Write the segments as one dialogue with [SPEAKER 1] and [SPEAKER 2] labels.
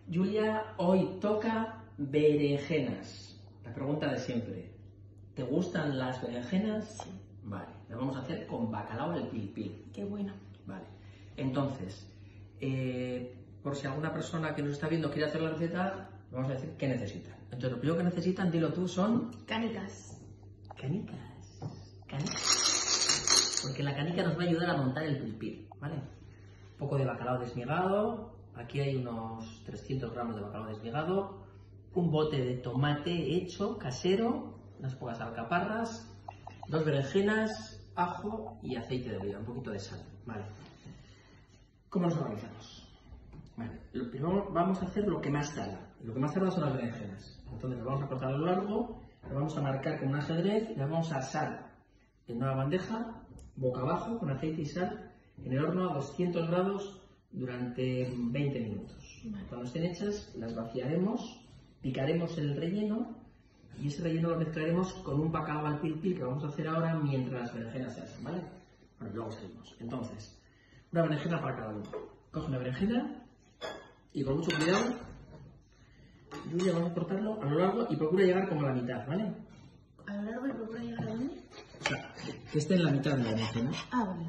[SPEAKER 1] Julia, hoy toca berenjenas. La pregunta de siempre. ¿Te gustan las berenjenas?
[SPEAKER 2] Sí.
[SPEAKER 1] Vale, las vamos a hacer con bacalao al pil pil.
[SPEAKER 2] Qué bueno.
[SPEAKER 1] Vale, entonces, por si alguna persona que nos está viendo quiere hacer la receta, vamos a decir qué necesitan. Entonces, lo primero que necesitan, dilo tú, son...
[SPEAKER 2] Canicas.
[SPEAKER 1] Canicas. Canicas. Porque la canica nos va a ayudar a montar el pil pil, ¿vale? Un poco de bacalao desmiegado. Aquí hay unos 300 gramos de bacalao desmiegado. Un bote de tomate hecho, casero. Unas pocas alcaparras. 2 berenjenas, ajo y aceite de oliva, un poquito de sal, ¿vale? ¿Cómo nos organizamos? Vale, lo primero vamos a hacer lo que más tarda. Lo que más tarda son las berenjenas. Entonces las vamos a cortar a lo largo, las vamos a marcar con un ajedrez y las vamos a asar en una bandeja, boca abajo, con aceite y sal, en el horno a 200 grados durante 20 minutos.
[SPEAKER 2] Vale.
[SPEAKER 1] Cuando estén hechas, las vaciaremos, picaremos el relleno y ese relleno lo mezclaremos con un bacalao al pil pil que vamos a hacer ahora mientras las berenjenas se hacen, ¿vale? Bueno, luego seguimos. Entonces, una berenjena para cada uno. Coge una berenjena y con mucho cuidado, Julia, vamos a cortarlo a lo largo y procura llegar como a la mitad, ¿vale?
[SPEAKER 2] ¿A lo largo y procura llegar a dónde?
[SPEAKER 1] O sea, que esté en la mitad de la berenjena.
[SPEAKER 2] Ah, vale.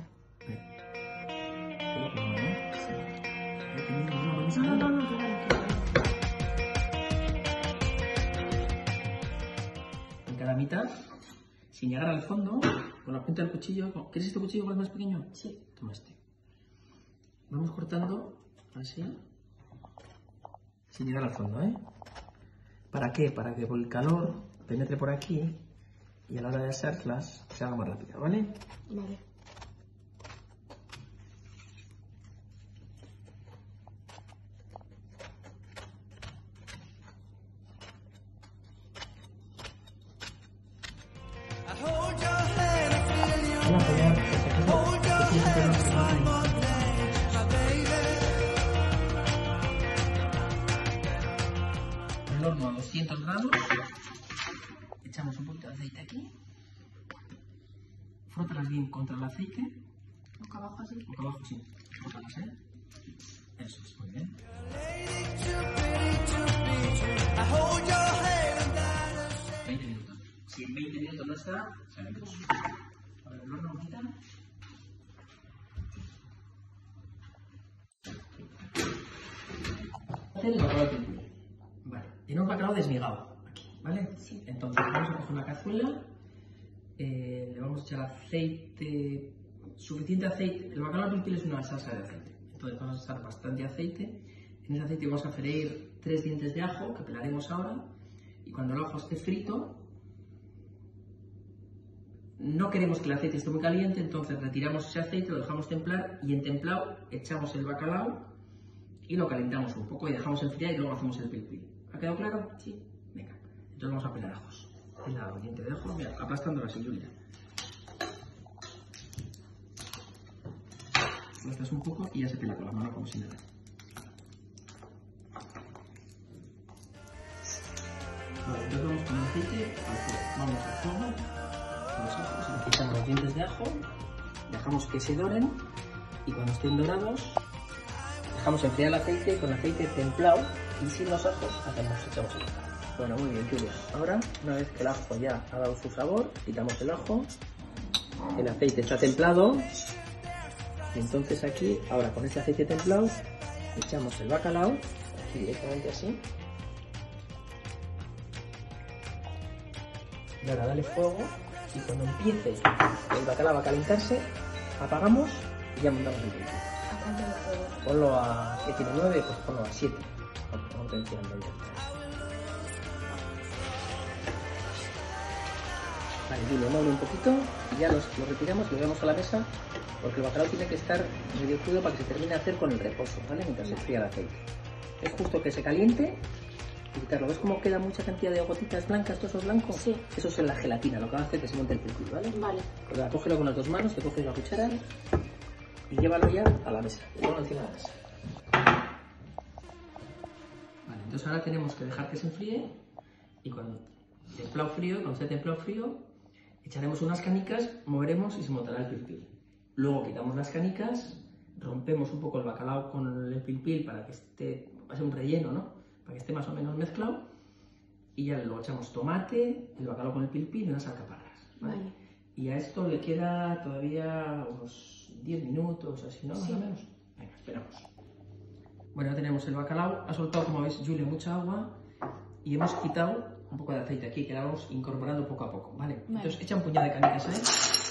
[SPEAKER 2] No, claro.
[SPEAKER 1] En cada mitad, sin llegar al fondo, con la punta del cuchillo. ¿Quieres este cuchillo que es más pequeño?
[SPEAKER 2] Sí.
[SPEAKER 1] Toma este. Vamos cortando así, sin llegar al fondo, ¿eh? ¿Para qué? Para que por el calor penetre por aquí y a la hora de asarlas se haga más rápido, ¿vale?
[SPEAKER 2] Vale.
[SPEAKER 1] En el horno a 200 grados, echamos un poquito de aceite aquí, frótalas bien contra el aceite,
[SPEAKER 2] Boca abajo así.
[SPEAKER 1] boca abajo, sí, frótalas, ¿eh? Eso es, muy bien. 20 minutos. Si en 20 minutos no está, salimos. Ahora el horno quita. El bacalao al pil pil. Vale, tenemos bacalao desmiegado aquí, ¿vale?
[SPEAKER 2] Sí.
[SPEAKER 1] Entonces vamos a coger una cazuela, le vamos a echar aceite, suficiente aceite. El bacalao al pil pil es una salsa de aceite, entonces vamos a echar bastante aceite. En ese aceite vamos a freír 3 dientes de ajo que pelaremos ahora y cuando el ajo esté frito, no queremos que el aceite esté muy caliente, entonces retiramos ese aceite, lo dejamos templar y en templado echamos el bacalao y lo calentamos un poco y dejamos enfriar y luego hacemos el pil pil. ¿Ha quedado claro?
[SPEAKER 2] Sí.
[SPEAKER 1] Venga, entonces vamos a pelar ajos. Pela el diente de ajo, mira, aplastándolo así, Julia. Aplastas un poco y ya se pela con la mano como si nada. Vale, entonces vamos con el aceite al fuego. Vamos al fuego, con los ajos, quitamos los dientes de ajo, dejamos que se doren y cuando estén dorados dejamos enfriar el aceite con aceite templado y sin los ajos echamos el ajo. Bueno, muy bien, Julia. Ahora, una vez que el ajo ya ha dado su sabor, quitamos el ajo, el aceite está templado y entonces aquí, ahora con ese aceite templado, echamos el bacalao, aquí directamente así. Y ahora dale fuego y cuando empiece el bacalao a calentarse, apagamos y ya montamos el plato.
[SPEAKER 2] ¿A cuánto lo fuego?
[SPEAKER 1] Ponlo a, que tiene 9, pues ponlo a 7. Vamos potenciando ya. Vale, Julia, mueve un poquito y ya lo retiramos y lo llevamos a la mesa porque el bacalao tiene que estar medio crudo para que se termine de hacer con el reposo, ¿vale? Mientras se enfría el aceite. Es justo que se caliente y quitarlo. ¿Ves cómo queda mucha cantidad de gotitas blancas, trozos blancos?
[SPEAKER 2] Sí.
[SPEAKER 1] Eso es en la gelatina, lo que va a hacer que se monte el pil, ¿vale?
[SPEAKER 2] Vale.
[SPEAKER 1] Pues ahora, cógelo con las 2 manos, te coges la cuchara y llévalo ya a la mesa. Llévalo encima de la mesa. Vale, entonces ahora tenemos que dejar que se enfríe y cuando esté templado frío, echaremos unas canicas, moveremos y se montará el pil pil. Luego quitamos las canicas, rompemos un poco el bacalao con el pil pil para que esté a ser un relleno, ¿no? Para que esté más o menos mezclado. Y ya luego echamos tomate, el bacalao con el pilpil y unas alcaparras, ¿vale?
[SPEAKER 2] Vale.
[SPEAKER 1] Y a esto le queda todavía unos 10 minutos, así, ¿no? Más o menos. Venga, esperamos. Bueno, ya tenemos el bacalao. Ha soltado, como veis, Julia, mucha agua. Y hemos quitado un poco de aceite aquí, que la vamos incorporando poco a poco, ¿vale? Entonces, echa un puñado de canicas ahí.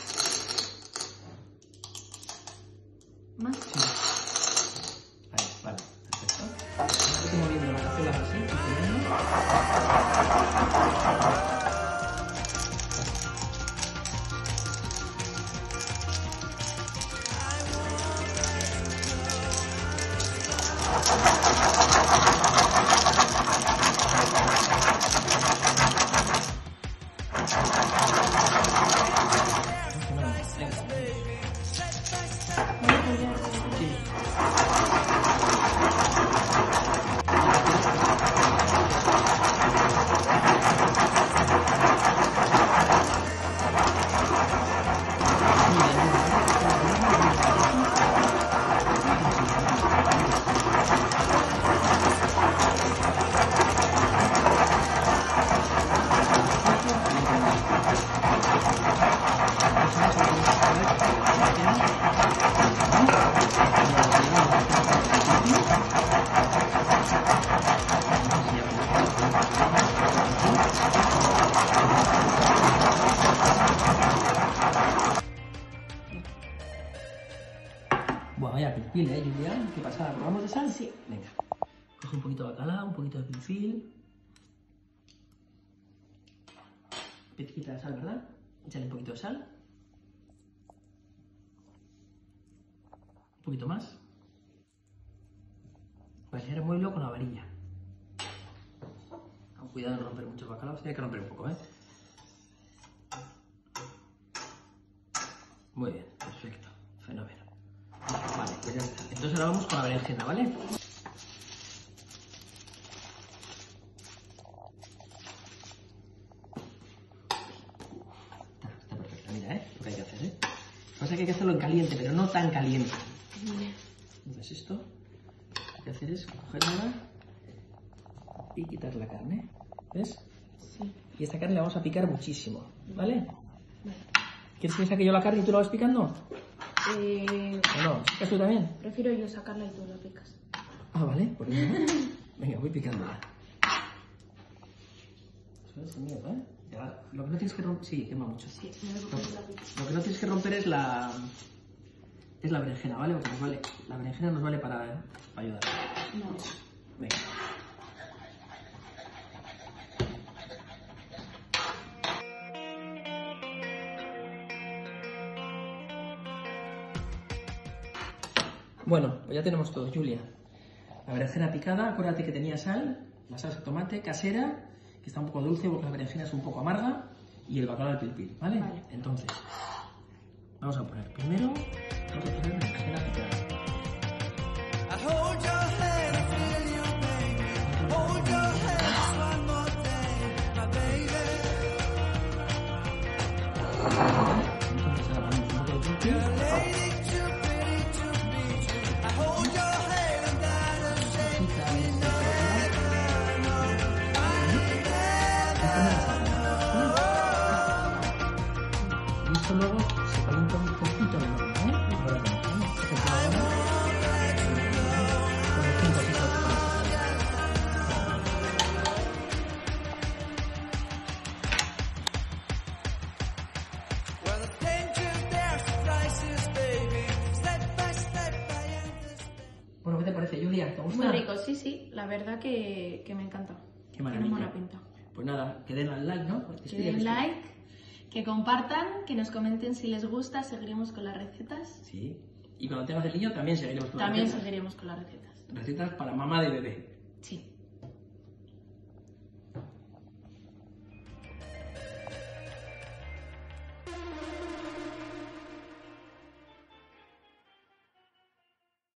[SPEAKER 2] ¿Más?
[SPEAKER 1] Sí. Ahí, vale, perfecto. Estoy moviendo las cazuelas así, funcionando. Bueno, vaya pilpil, Julia. ¿Qué pasa? ¿Probamos de sal?
[SPEAKER 2] Sí.
[SPEAKER 1] Venga. Coge un poquito de bacalao, un poquito de pilpil. Pizquita de sal, ¿verdad? Échale un poquito de sal. Un poquito más. Pues remuévelo con la varilla. Con cuidado de no romper mucho el bacalao. Tiene que romper un poco, ¿eh? Muy bien, perfecto. Fenómeno. Vale, pues ya está. Entonces ahora vamos con la berenjena, ¿vale? Está perfecta, mira, lo que hay que hacer, Lo que pasa es que hay que hacerlo en caliente, pero no tan caliente. ¿Ves esto? Lo que hay que hacer es cogerla y quitar la carne, ¿ves?
[SPEAKER 2] Sí.
[SPEAKER 1] Y esta carne la vamos a picar muchísimo, ¿vale?
[SPEAKER 2] Vale.
[SPEAKER 1] ¿Quieres que saque yo la carne y tú la vas picando? ¿O no? ¿Sacas tú también?
[SPEAKER 2] Prefiero yo sacarla y tú la picas.
[SPEAKER 1] Ah, vale, pues venga. Venga, voy picándola. Eso es el miedo, ¿eh? Ya, lo que no tienes que romper... Sí, quema mucho.
[SPEAKER 2] Sí, me voy a coger la picas.
[SPEAKER 1] Lo que no tienes que romper es la berenjena, ¿vale? Porque nos vale, la berenjena nos vale para ayudar.
[SPEAKER 2] No.
[SPEAKER 1] Venga. Bueno, pues ya tenemos todo, Julia. La berenjena picada, acuérdate que tenía sal, la salsa de tomate casera, que está un poco dulce porque la berenjena es un poco amarga, y el bacalao al pilpil, ¿vale?
[SPEAKER 2] Vale.
[SPEAKER 1] Entonces, vamos a poner primero, vamos a poner berenjena picada. Entonces ahora ponemos un poco de pilpil. Y esto luego se calienta un poquito de nuevo, ¿eh? Ahora vemos, Bueno, ¿qué te parece, Julia? ¿Te gusta?
[SPEAKER 2] Muy rico, sí, sí. La verdad que me encanta.
[SPEAKER 1] Qué
[SPEAKER 2] Tiene
[SPEAKER 1] maravilla.
[SPEAKER 2] buena pinta.
[SPEAKER 1] Pues nada, que den al like, ¿no?
[SPEAKER 2] Que den like, que compartan, que nos comenten si les gusta, seguiremos con las recetas.
[SPEAKER 1] Sí. Y cuando tengas el niño también seguiremos con
[SPEAKER 2] También
[SPEAKER 1] recetas.
[SPEAKER 2] seguiremos con las recetas.
[SPEAKER 1] Recetas para mamá de bebé.
[SPEAKER 2] Sí.